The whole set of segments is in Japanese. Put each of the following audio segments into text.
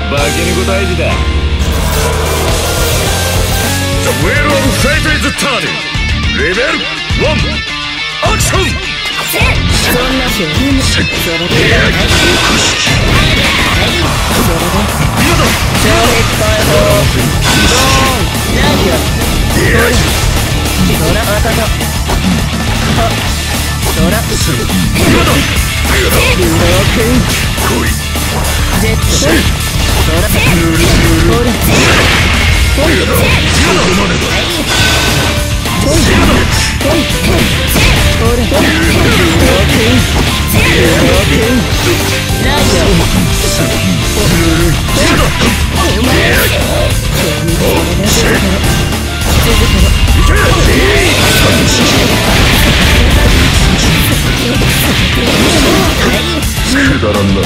化け猫退治だ。The wheel of fate is turning. Level 1 action. そんなふうにそれでくだらんな。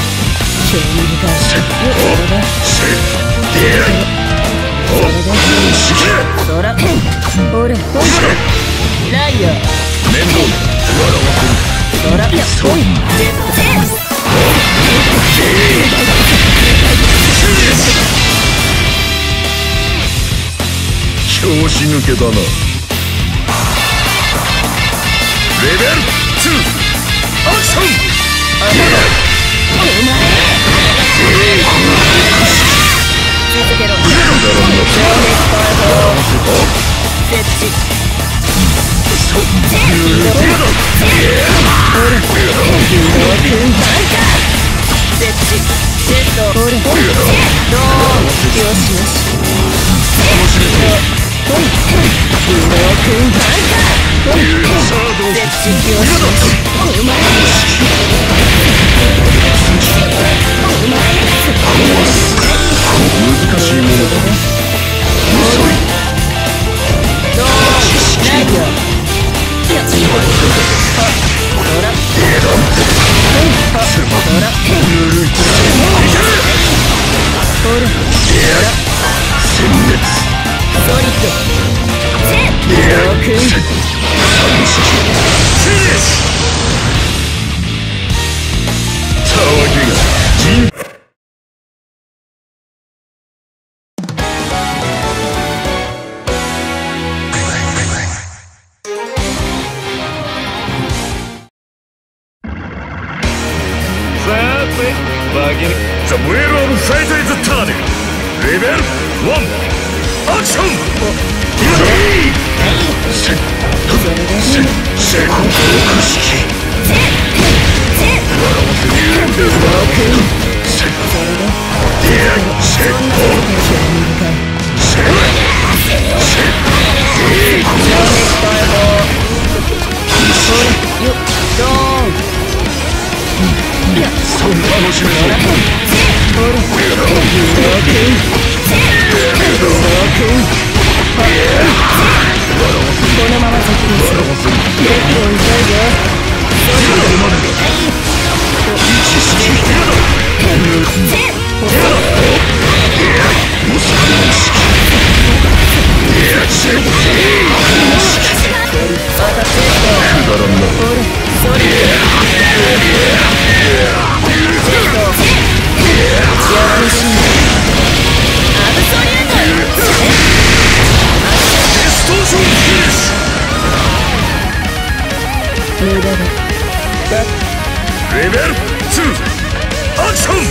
拍子抜けだな。レベル2アクション。続けろ。難しいものだ。The wheel of fate is turning. Level 1 action. レベル2アクション。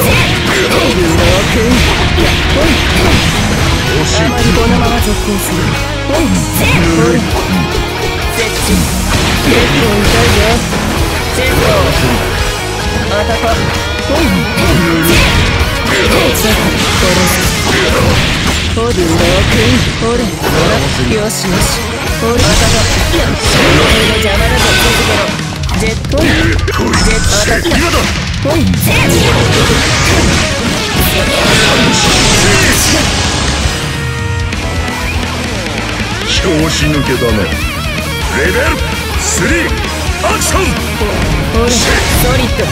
このまま続行する。 拍子抜けだな。レベル3アクション。 ソリッド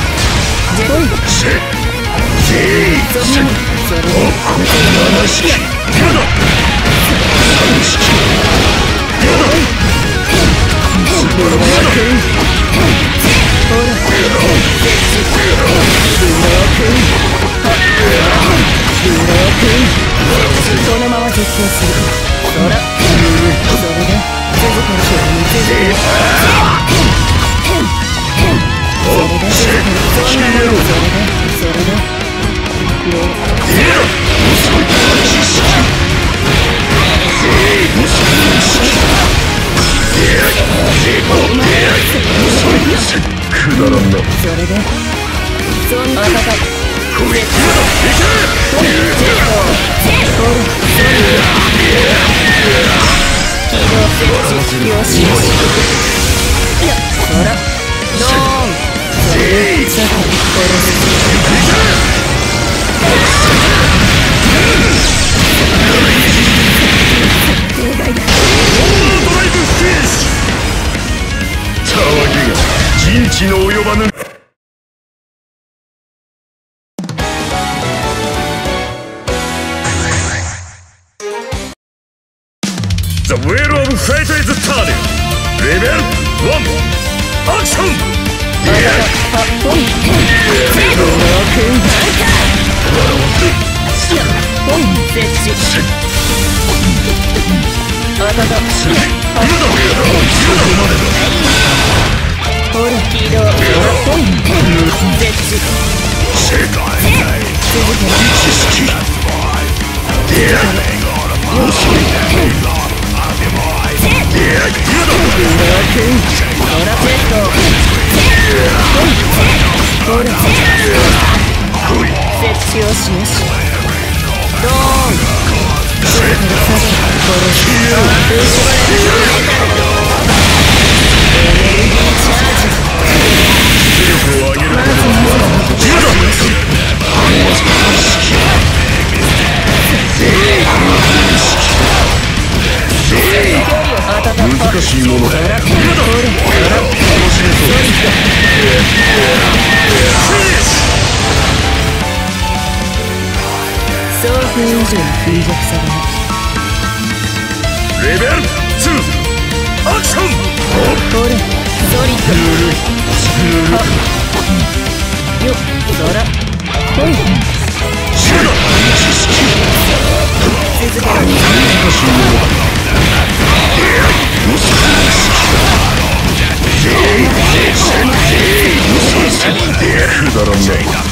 このまま実行する。そらそれで続ける人に続ける。それでそんなもの。それでくだらんな。 それでそんな戦い。 人知の及ばぬ。The wheel of fate is turning. Level 1 action. 難しいものだ。 想像以上に貧弱さだな。 レベル2アクション。 これソリッドよっそらほい続けろ。難しいものだ。くだらんな。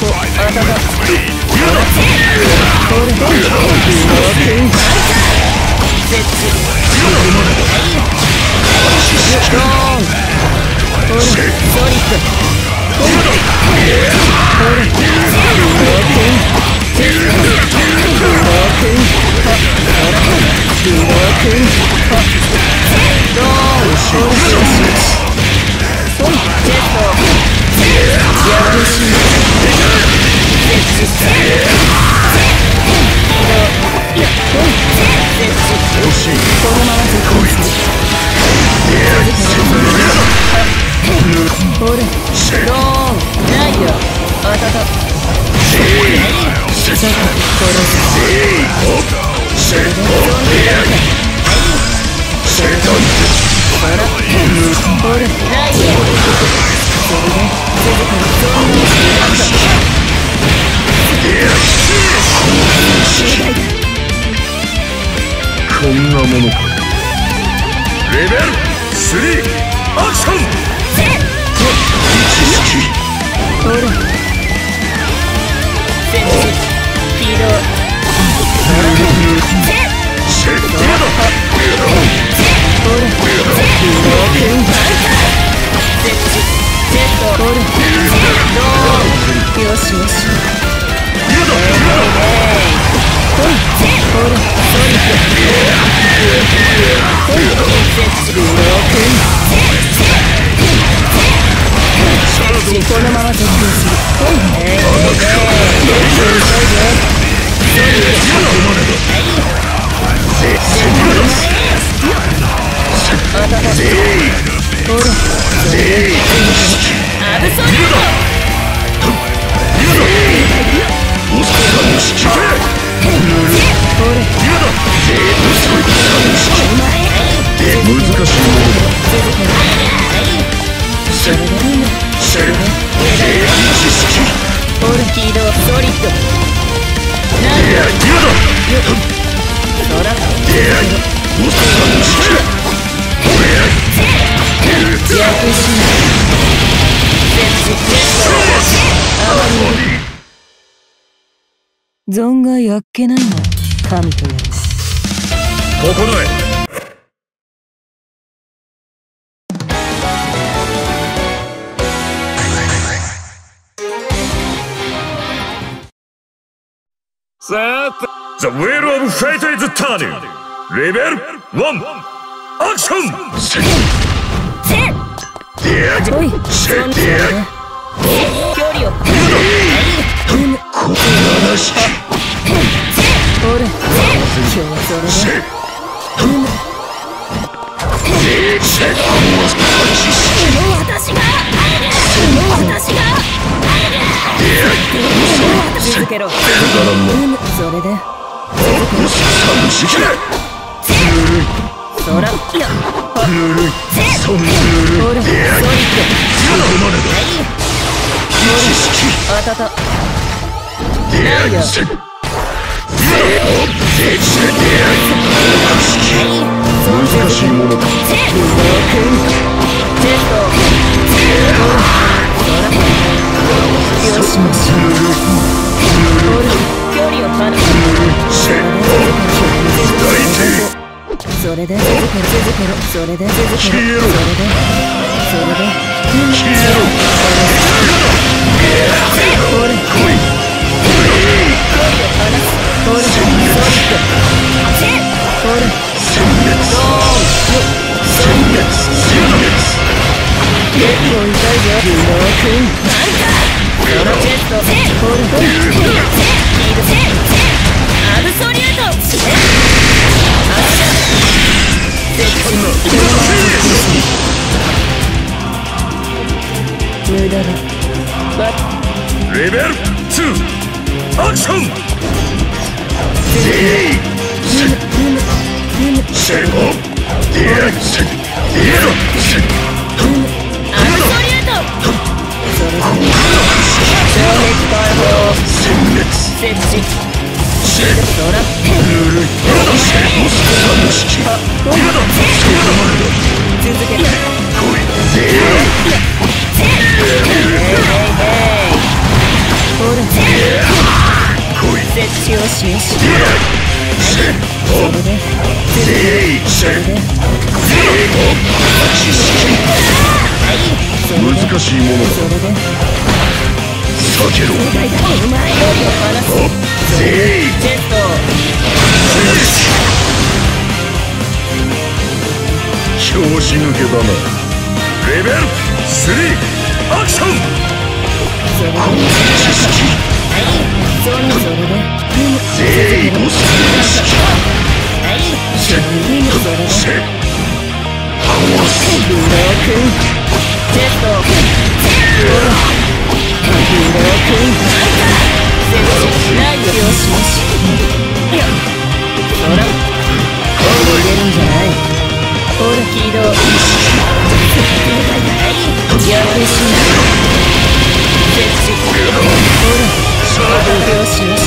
こんなものか。レベル3アクション。 どうよしよし。 今だ。 ほいほらソリッド。ほいブロー君。このまま絶叫する。ほい存外あっけないな、神とやら。 ここだい。さあ、The Wheel of Fate is turning! レベル1! アクション！ おい、そんな距離を。この話。ほら、今日はそれで。私が続けろ。それでそら、いやほら、ソリッド。あたたないよ。難しいものか。よしよし。距離を離す。それで続けろ。それで無駄だ。 レベル2！アクション！難しいものだ。避けろ。拍子抜けだな。レベル3！アクション！ よしよし。